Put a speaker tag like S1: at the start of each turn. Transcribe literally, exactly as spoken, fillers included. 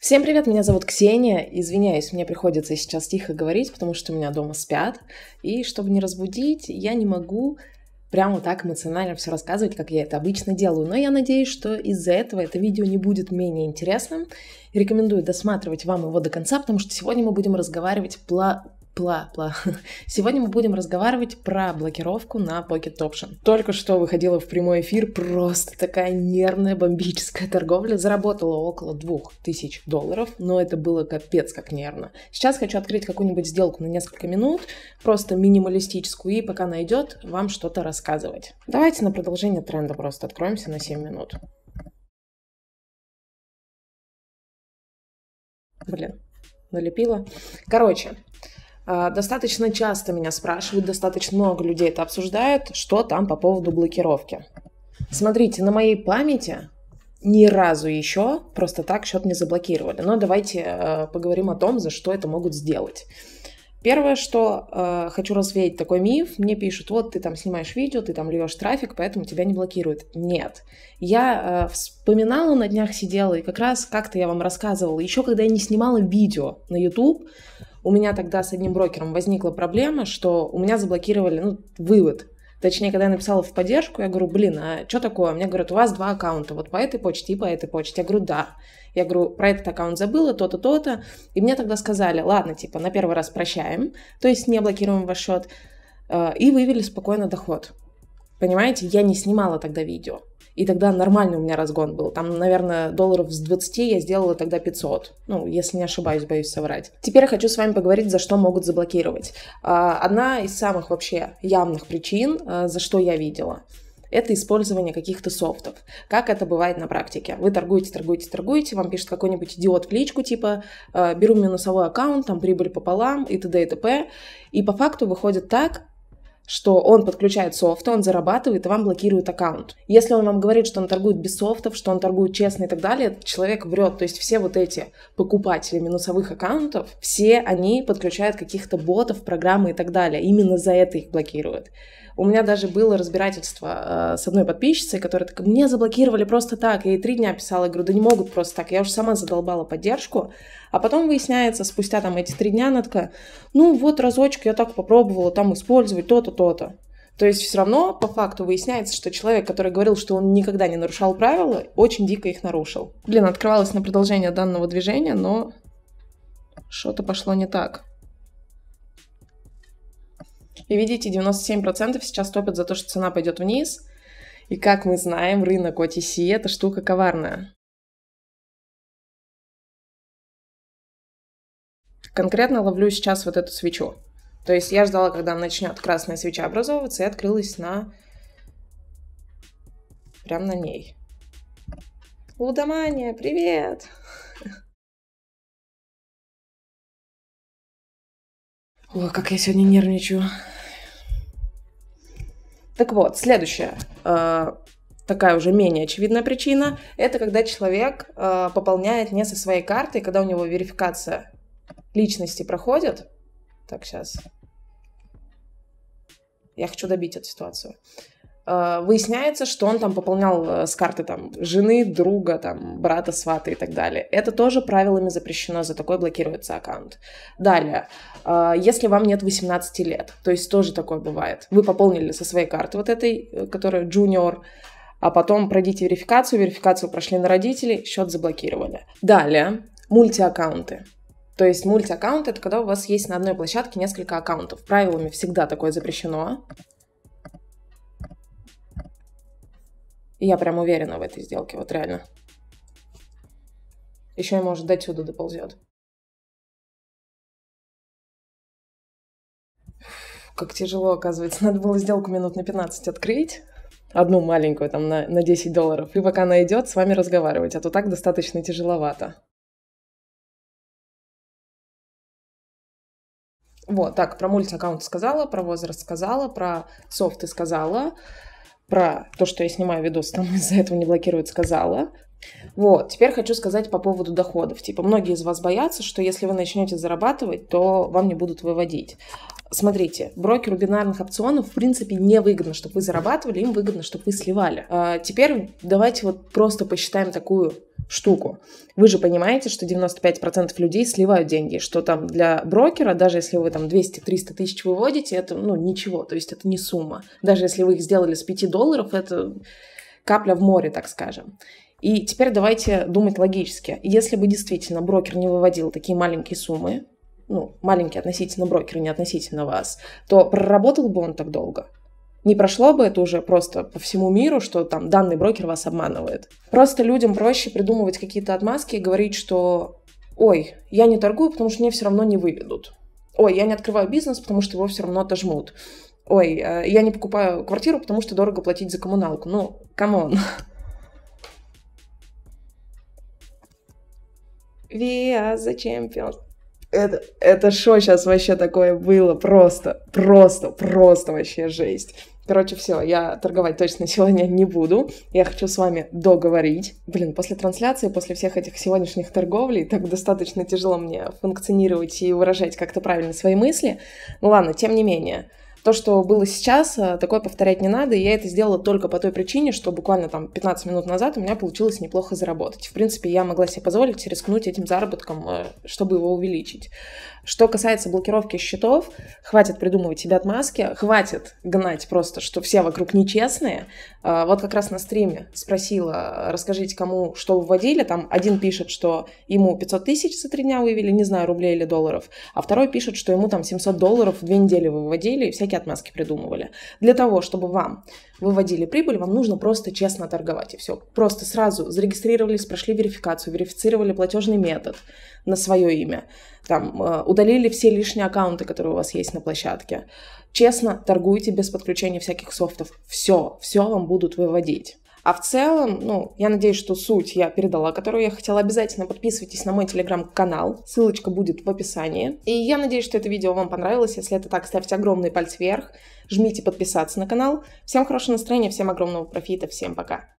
S1: Всем привет, меня зовут Ксения. Извиняюсь, мне приходится сейчас тихо говорить, потому что у меня дома спят. И чтобы не разбудить, я не могу прямо так эмоционально все рассказывать, как я это обычно делаю. Но я надеюсь, что из-за этого это видео не будет менее интересным. Рекомендую досматривать вам его до конца, потому что сегодня мы будем разговаривать пла... Пла, пла. Сегодня мы будем разговаривать про блокировку на Pocket Option. Только что выходила в прямой эфир, просто такая нервная бомбическая торговля. Заработала около двух тысяч долларов, но это было капец как нервно. Сейчас хочу открыть какую-нибудь сделку на несколько минут, просто минималистическую, и пока найдет, вам что-то рассказывать. Давайте на продолжение тренда просто откроемся на семь минут. Блин, налепила. Короче, достаточно часто меня спрашивают, достаточно много людей это обсуждают, что там по поводу блокировки. Смотрите, на моей памяти ни разу еще просто так счет не заблокировали. Но давайте э, поговорим о том, за что это могут сделать. Первое, что э, хочу развеять такой миф, мне пишут, вот ты там снимаешь видео, ты там льешь трафик, поэтому тебя не блокируют. Нет. Я э, вспоминала, на днях сидела, и как раз как-то я вам рассказывала, еще когда я не снимала видео на YouTube, у меня тогда с одним брокером возникла проблема, что у меня заблокировали, ну, вывод. Точнее, когда я написала в поддержку, я говорю, блин, а что такое? Мне говорят, у вас два аккаунта, вот по этой почте и по этой почте. Я говорю, да. Я говорю, про этот аккаунт забыла, то-то, то-то. И мне тогда сказали, ладно, типа, на первый раз прощаем, то есть не блокируем ваш счет, и вывели спокойно доход. Понимаете, я не снимала тогда видео. И тогда нормальный у меня разгон был. Там, наверное, долларов с двадцати я сделала тогда пятьсот. Ну, если не ошибаюсь, боюсь соврать. Теперь я хочу с вами поговорить, за что могут заблокировать. Одна из самых вообще явных причин, за что я видела, это использование каких-то софтов. Как это бывает на практике? Вы торгуете, торгуете, торгуете, вам пишет какой-нибудь идиот в личку, типа, беру минусовой аккаунт, там прибыль пополам и т.д. и т.п. И по факту выходит так, что он подключает софт, он зарабатывает и вам блокирует аккаунт. Если он вам говорит, что он торгует без софтов, что он торгует честно и так далее, этот человек врет. То есть все вот эти покупатели минусовых аккаунтов, все они подключают каких-то ботов, программы и так далее. Именно за это их блокируют. У меня даже было разбирательство э, с одной подписчицей, которая такая, мне заблокировали просто так. Я ей три дня писала, я говорю, да не могут просто так. Я уже сама задолбала поддержку. А потом выясняется, спустя там эти три дня, она такая, ну вот разочек я так попробовала там использовать то-то, то-то. То есть все равно по факту выясняется, что человек, который говорил, что он никогда не нарушал правила, очень дико их нарушил. Блин, открывалась на продолжение данного движения, но что-то пошло не так. И видите, девяносто семь процентов сейчас топят за то, что цена пойдет вниз. И как мы знаем, рынок о ти си – это штука коварная. Конкретно ловлю сейчас вот эту свечу. То есть я ждала, когда начнет красная свеча образовываться, и открылась на... Прям на ней. Лудомания, привет! Ой, как я сегодня нервничаю. Так вот, следующая, э, такая уже менее очевидная причина, это когда человек э, пополняет не со своей карты, когда у него верификация личности проходит. Так, сейчас. Я хочу добить эту ситуацию. Э, выясняется, что он там пополнял с карты там, жены, друга, там, брата, свата и так далее. Это тоже правилами запрещено, за такое блокируется аккаунт. Далее. Если вам нет восемнадцати лет, то есть тоже такое бывает. Вы пополнили со своей карты вот этой, которая Junior, а потом пройдите верификацию, верификацию прошли на родителей, счет заблокировали. Далее, мультиаккаунты. То есть мультиаккаунт – это когда у вас есть на одной площадке несколько аккаунтов. Правилами всегда такое запрещено. И я прям уверена в этой сделке, вот реально. Еще и, может, до сюда доползет. Как тяжело, оказывается. Надо было сделку минут на пятнадцать открыть. Одну маленькую, там, на, на десять долларов. И пока она идет, с вами разговаривать. А то так достаточно тяжеловато. Вот, так, про мультиаккаунт сказала, про возраст сказала, про софты сказала, про то, что я снимаю видос, там из-за этого не блокируют, сказала. Вот, теперь хочу сказать по поводу доходов. Типа, многие из вас боятся, что если вы начнете зарабатывать, то вам не будут выводить. Смотрите, брокеру бинарных опционов, в принципе, не выгодно, чтобы вы зарабатывали, им выгодно, чтобы вы сливали. А теперь давайте вот просто посчитаем такую штуку. Вы же понимаете, что девяносто пять процентов людей сливают деньги, что там для брокера, даже если вы там двести-триста тысяч выводите, это, ну, ничего, то есть это не сумма. Даже если вы их сделали с пяти долларов, это капля в море, так скажем. И теперь давайте думать логически. Если бы действительно брокер не выводил такие маленькие суммы, ну, маленькие относительно брокера, не относительно вас, то проработал бы он так долго? Не прошло бы это уже просто по всему миру, что там данный брокер вас обманывает. Просто людям проще придумывать какие-то отмазки и говорить, что «Ой, я не торгую, потому что мне все равно не выведут». «Ой, я не открываю бизнес, потому что его все равно отожмут». «Ой, я не покупаю квартиру, потому что дорого платить за коммуналку». Ну, камон. We are the champions. Это, это шо сейчас вообще такое было? Просто, просто, просто вообще жесть. Короче, все, я торговать точно сегодня не буду. Я хочу с вами договорить. Блин, после трансляции, после всех этих сегодняшних торговлей, так достаточно тяжело мне функционировать и выражать как-то правильно свои мысли. Ну ладно, тем не менее. То, что было сейчас, такое повторять не надо, и я это сделала только по той причине, что буквально там пятнадцать минут назад у меня получилось неплохо заработать. В принципе, я могла себе позволить рискнуть этим заработком, чтобы его увеличить. Что касается блокировки счетов, хватит придумывать себе отмазки, хватит гнать просто, что все вокруг нечестные. Вот как раз на стриме спросила, расскажите, кому что выводили. Там один пишет, что ему пятьсот тысяч за три дня вывели, не знаю, рублей или долларов, а второй пишет, что ему там семьсот долларов в две недели выводили и всякие отмазки придумывали. Для того, чтобы вам выводили прибыль, вам нужно просто честно торговать, и все. Просто сразу зарегистрировались, прошли верификацию, верифицировали платежный метод на свое имя, там, удалили все лишние аккаунты, которые у вас есть на площадке. Честно торгуйте без подключения всяких софтов. Все, все вам будут выводить. А в целом, ну, я надеюсь, что суть я передала, которую я хотела. Обязательно подписывайтесь на мой телеграм-канал, ссылочка будет в описании. И я надеюсь, что это видео вам понравилось. Если это так, ставьте огромный палец вверх, жмите подписаться на канал. Всем хорошего настроения, всем огромного профита, всем пока!